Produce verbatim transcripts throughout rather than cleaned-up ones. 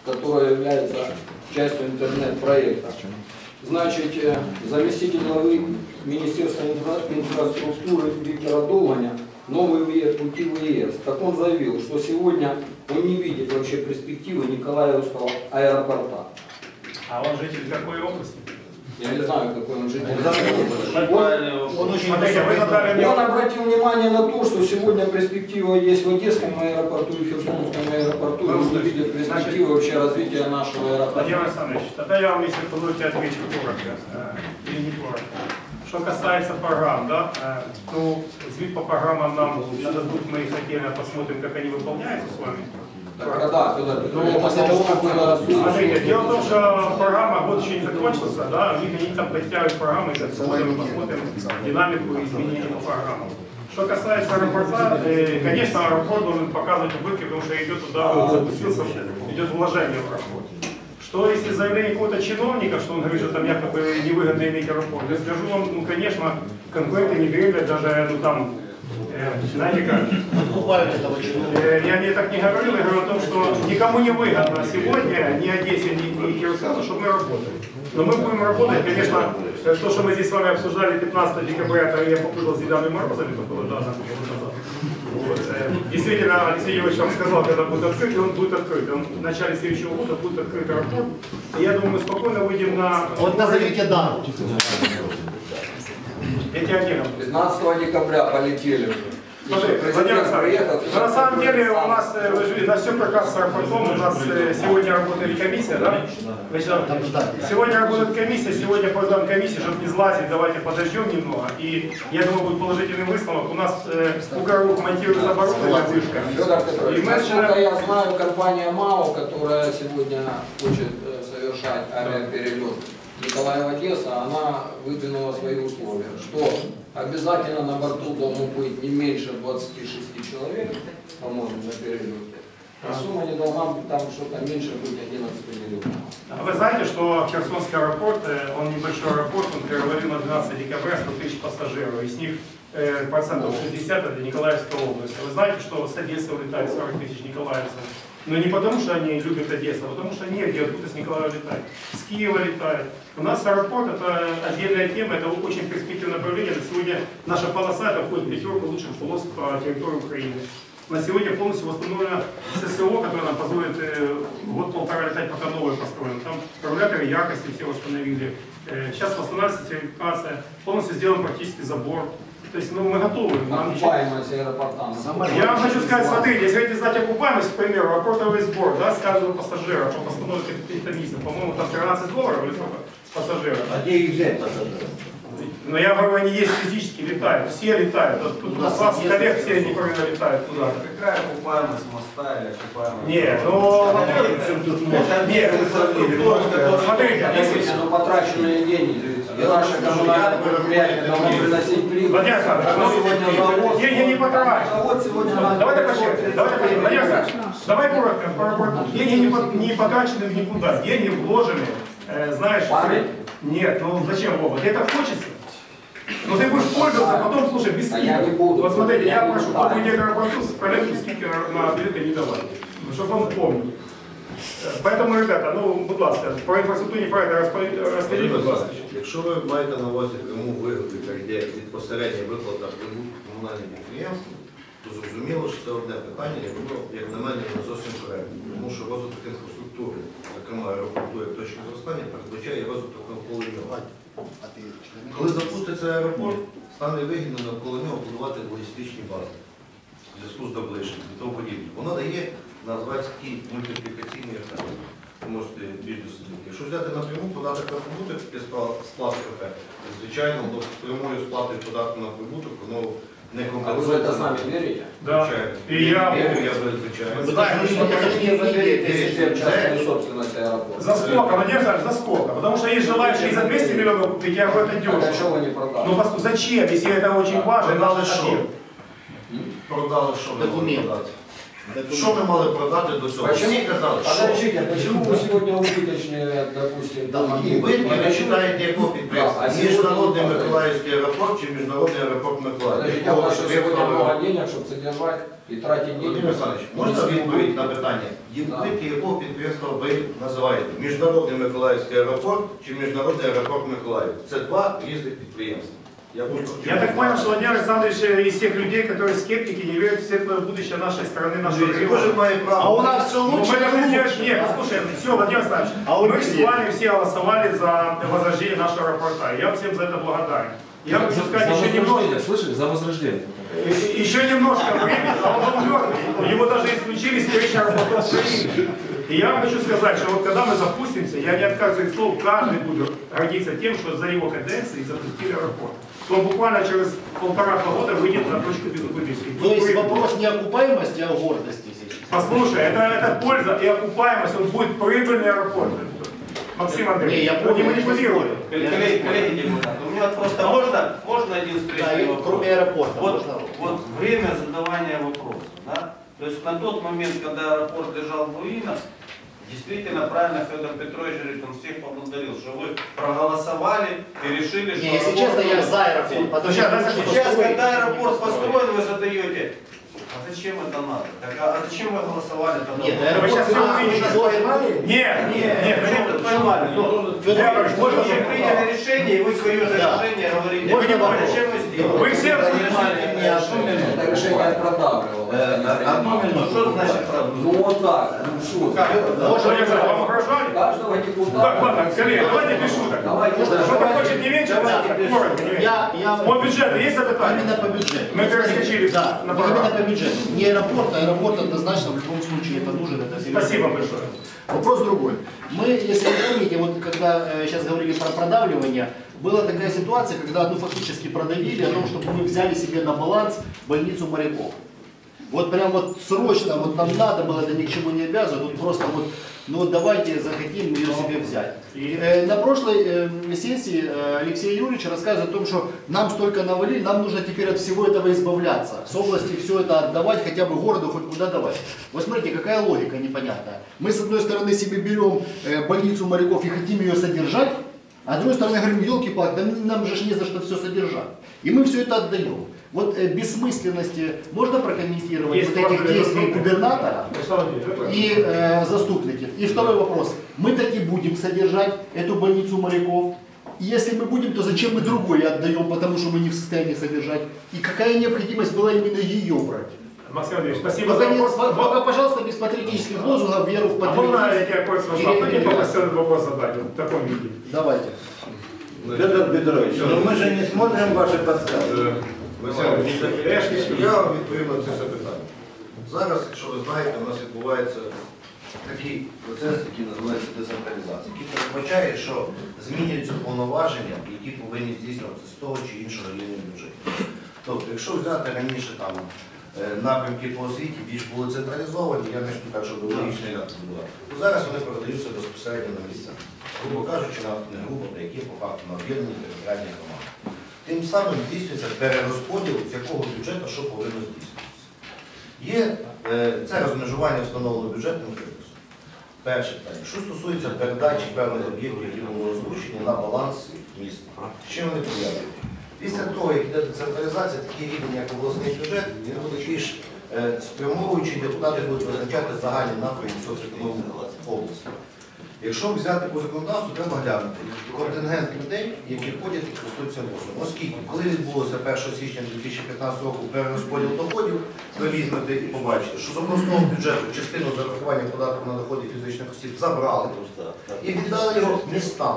которая является частью интернет-проекта. Значит, заместитель главы Министерства инфраструктуры Виктора Долганя новый пути в ЕС. Так он заявил, что сегодня он не видит вообще перспективы Николаевского аэропорта. А он житель какой области? Я не знаю, какой он житель. Он, он, очень он, он обратил внимание на то, что сегодня перспектива есть в Одесском аэропорту и Херсонском аэропорту. Он не видит перспективы вообще развития нашего аэропорта. Владимир Александрович, тогда я вам, если позволите, отвечу коротко. Или не коротко. Что касается программ, да, то звит по программам нам надо будет, мы их отдельно посмотрим, как они выполняются с вами. Так, да, Федор Петрович, после того, как было... Смотрите, дело в том, что программа, год еще не закончился, да, у них они там подтягивают программы, и мы посмотрим динамику изменений по программам. Что касается аэропорта, э, конечно, аэропорт должен показывать убытки, потому что идет туда, запустился, идет вложение в аэропорт. Что если заявление какого-то чиновника, что он говорит, что там якобы невыгодно иметь аэропорт, я скажу вам, ну конечно, конкуренты не дремлят, даже, ну там, э, знаете как, э, я не так не говорил, я говорю о том, что никому не выгодно сегодня, ни Одессе, ни, ни Херсону, чтобы мы работали. Но мы будем работать, конечно, то, что мы здесь с вами обсуждали пятнадцатого декабря, это я попутал с Дедами Морозами, это было да, вот. Действительно, Алексей Юрьевич вам сказал, когда будет открыт, и он будет открыт. Он в начале следующего года будет открыт аэропорт. И я думаю, мы спокойно выйдем на... Вот назовите дату. Эти отдельно. пятнадцатого декабря полетели. Смотри, Владимир Александрович, на самом деле у нас на все проказ с аэропортом, у нас сегодня работает комиссия, да? Сегодня работает комиссия, сегодня позовем комиссию, чтобы не злазить, давайте подождем немного. И я думаю, будет положительный высновок. У нас у Горук монтируется оборудование вышка. Федор Петрович, насколько я знаю, компания МАО, которая сегодня хочет совершать авиаперелет Николаев-Одесса, она выдвинула свои условия, что обязательно на борту должно быть не меньше двадцати шести человек, по-моему, на перелете. А сумма не должна быть там что-то меньше быть одиннадцати миллионов. А вы знаете, что Херсонский аэропорт, он небольшой аэропорт, он перевалил на двенадцатого декабря сто тысяч пассажиров, из них э, процентов шестьдесят это Николаевская область. Вы знаете, что с Одессы улетает сорок тысяч николаевцев? Но не потому, что они любят Одессу, а потому что негде откуда с Николаева летает. С Киева летает. У нас аэропорт это отдельная тема, это очень перспективное направление. Сегодня наша полоса это входит в пятерку лучших полос по территории Украины. На сегодня полностью восстановлено ССО, которое нам позволит э, год-полтора летать, пока новое построено. Там регуляторы яркости все восстановили. Э, сейчас восстанавливается сертификация, полностью сделан практически забор. То есть, ну, мы готовы. Окупаемость аэропорта. Я вам хочу сказать, смотрите, если хотите знать окупаемость, к примеру, аэропортовый сбор, да, с каждого пассажира, по постановке каких-то миссий, по-моему, там тринадцать долларов или сколько с пассажира. А где их взять пассажиров? Но я говорю, они есть физически, летают, все летают. Тут у нас коллег все непременно летают туда. Какая окупаемость моста или окупаемость? Нет, ну, нет, смотрите, если потраченные деньги. И наше коммунальное предприятие должно приносить прибыль. Владимир Александрович, деньги не потрачены. Давай так почему? Давай так почему? Владимир Александрович, давай коротко. Деньги не потрачены в никуда. Деньги вложены. Знаешь, нет, ну зачем, Вова? Тебе так хочется? Но ты будешь пользоваться, потом, слушай, без скидок. Вот смотрите, я прошу, чтобы мне аэропорту с проектом скидки на билеты не давали. Чтобы он помнил. Поэтому, ребята, ну, будь ласка, по інфраструктурні проекти розкажіть, будь ласка. Якщо ви маєте на увазі пряму вигоду, яка йде від посередньої виплати комунальним підприємствам, то зрозуміло, що це одне питання, яке, як на мене, не зовсім коректно. Тому що розвиток інфраструктури, зокрема аеропорту як точки зростання, передбачає розвиток навколо нього. Коли запуститься аеропорт, стане вигідно навколо нього будувати логістичні бази в зв'язку з доближенням і тому подібне. Воно дає назвати такий мультиплікаційний ефект. Ви можете більш дослідити. Якщо взяти напряму податок на прибуток і сплати ефект, звичайно, до прямої сплати податку на прибуток, воно не компенсує. А ви це самі вірите? Да. І я вірю, я звичайно. Вы даже не заберете себе частную собственность аэропорта. За сколько, Владимир Александрович, за сколько? Потому что есть желающие за двести миллионов купить, я говорю, это дешево. А что вы не продали? Ну зачем, если это очень важно? Продали що? Продали що? Документы. Що ми мали продати до цього? Почему? Всі казали, що Подождите, почему вы сегодня убыточные, допустим, да, долги? убитки ви читаєте якого Да, а підприємства? сьогодні- Міжнародний Миколаївський аеропорт чи Міжнародний аеропорт Миколаїв? Подождите, Якого у нас что, сегодня підприємства? много денег, чтобы содержать и тратить деньги? Володимир Олександрович, можна відповідь на питання? Убитки якого підприємства ви називаєте? Міжнародний Миколаївський аеропорт чи Міжнародний аеропорт Миколаїв? Це два різних підприємства. Я, просто Я так понял, что Владимир Александрович из тех людей, которые скептики, не верят в светлое будущее нашей страны, нашего Кожен региона. має право. А у нас все Ну, мы лучше должны и сделать, лучше. нет, послушай, все, Владимир Александрович, А у мы них с нет. вами все голосовали за возрождение нашего аэропорта. Я всем за это благодарен. Я хочу сказать за еще немножко. возрождение, слышали? За возрождение. Э, Еще немножко времени, а он был мертвый. Его даже исключили с перечня аэропорта Украины. И я хочу сказать, что вот когда мы запустимся, я не отказываю от слов, каждый будет гордиться тем, что за его каденции запустили аэропорт. То буквально через полтора-два года выйдет на точку безубыточности. То есть вопрос не окупаемости, а гордости сейчас. Послушай, это, это польза и окупаемость, он будет прибыльный аэропорт. Максим Андреевич, Не, я он понял, не я не манипулирует. спорю. Коллеги, коллеги депутаты, у меня просто можно, можно один Да, встречный и вопрос? кроме аэропорта. Вот, можно? вот время задавания вопросов, да? То есть на тот момент, когда аэропорт лежал в руинах, действительно правильно Федор Петрович говорит, он всех поблагодарил, что вы проголосовали и решили, что Не, если честно, я за аэропорт. Потому Сейчас, что сейчас, нужно Сейчас, построить. когда аэропорт построен, вы задаете, а зачем это надо? Так, а а зачем вы голосовали тогда? Нет, Вы аэропорт сейчас все а, увидите. уже поймали? Нет, нет, нет, Нет, ну, это поймали. Ну, Федор Иванович, Вы можно уже приняли решение, и вы свое же Да. решение говорите. Можно Вы вопрос? зачем вы сделали? Вы все Это решение продавливалось. Ну, что значит правда? Ну вот так, ну что? Можно я сказал, вам угрожали? Каждого Так, депутата. ладно, коллеги, давайте без шуток. Давайте. Что-то хочет не меньше, Да. коротко, не меньше. Я, я... По бюджету есть запитание? Именно по бюджету. Мы Вот смотрите, перескочили да, на вот программу. именно по бюджету. Не аэропорт, а аэропорт однозначно в любом случае это нужен. Это серьезно. Спасибо большое. Вопрос другой. Мы, если вы помните, вот когда э, сейчас говорили про продавливание, была такая ситуация, когда ну, фактически продавили о том, чтобы мы взяли себе на баланс больницу моряков. Вот прям вот срочно, вот нам надо было, это ни к чему не обязывает, вот просто вот, ну вот давайте захотим ее себе взять. И, э, на прошлой э, сессии э, Алексей Юрьевич рассказывает о том, что нам столько навалили, нам нужно теперь от всего этого избавляться, с области все это отдавать, хотя бы городу хоть куда давать. Вот смотрите, какая логика непонятная. Мы с одной стороны себе берем э, больницу моряков и хотим ее содержать, а с другой стороны говорим, елки-палки, да нам же не за что все содержать. И мы все это отдаем. Вот э, бессмысленности можно прокомментировать Есть вот этих важные действий заступники. губернатора и э, заступники. И второй вопрос. Мы таки будем содержать эту больницу моряков. И если мы будем, то зачем мы другой отдаем, потому что мы не в состоянии содержать? И какая необходимость была именно ее брать? Максим Андреевич, спасибо за Только, не- вопрос. только, пожалуйста, без патриотических лозунгов, веру в А можно я патриотизм. тебя кое-что Или- спрошу? Хотите или- попросил этот вопрос задать вот в таком виде? Давайте. Федор Петрович, ну мы же не смотрим ваши подсказки. Василь, я вам відповім на це запитання. Зараз, якщо ви знаєте, у нас відбувається такий процес, який називається децентралізація, який передбачає, що змінюються повноваження, які повинні здійснюватися з того чи іншого рівня бюджету. Тобто, якщо взяти раніше там е, напрямки по освіті більш були централізовані, я не кажу, що логічно як це було, то зараз вони передаються безпосередньо на місця. Грубо кажучи, на не грубо, а які по факту на об'єднані територіальні громади. Тим самим здійснюється перерозподіл, з якого бюджету що повинно здійснюватися. Є е, це розмежування встановлено бюджетним кодексом. Перше питання. Що стосується передачі певних об'єктів, які були озвучені на баланс міста. З чим вони пов'язані? Після того, як йде децентралізація, такий рівень, як обласний бюджет, він буде більш е, спрямовуючий, депутати будуть визначати загальні напрямки соціоекономіки області. Якщо взяти по законодавству, треба глянути контингент людей, які входять і користуються послугами. Оскільки, коли відбулося першого січня дві тисячі п'ятнадцятого року перерозподіл доходів, ви візьмете і побачите, що з обласного бюджету частину зарахування податку на доходи фізичних осіб забрали і віддали його містам.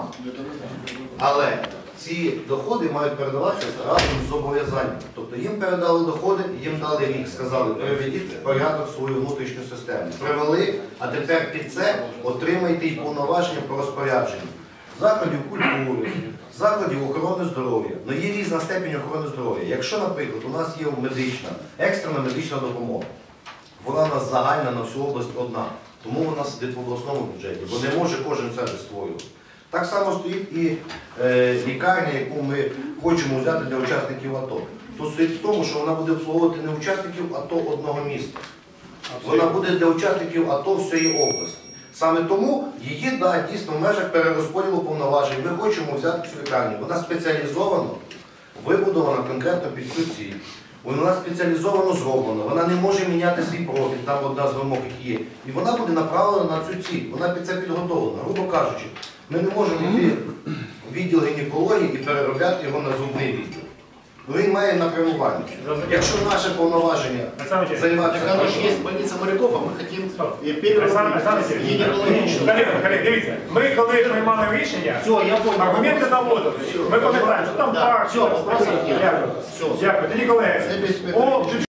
Але ці доходи мають передаватися разом з зобов'язанням. Тобто їм передали доходи, їм дали рік, сказали, приведіть в порядок свою внутрішню систему. Привели, а тепер під це отримайте і повноваження по розпорядженню. Закладів культури, закладів охорони здоров'я. Ну є різна степінь охорони здоров'я. Якщо, наприклад, у нас є медична, екстрена медична допомога, вона у нас загальна на всю область одна, тому вона сидить в обласному бюджеті, бо не може кожен себе створювати. Так само стоїть і е, лікарня, яку ми хочемо взяти для учасників АТО. То стоїть в тому, що вона буде обслуговувати не учасників АТО одного міста, Вона буде для учасників АТО всієї області. Саме тому її, да, дійсно, в межах перерозподілу повноважень ми хочемо взяти цю лікарню. Вона спеціалізовано вибудована конкретно під цю ціль. Вона спеціалізовано зроблена, вона не може міняти свій профіль, там одна з вимог які є. І вона буде направлена на цю ціль, вона під це підготовлена. Грубо кажучи, ми не можемо йти в відділ гінекології і переробляти його на зубний відділ. Він має напрямування. Якщо наше повноваження займатися... Так оно же есть больница моряков, а мы хотим переработать гинекологическую. Колеги, колеги, дивіться, ми коли приймали рішення, Все, я понял. аргументи наводили. Ми пам'ятаємо, що там Да, парк. все, вопросов нет. Дякую. Все. Дякую. Тоді, колеги, Це без- по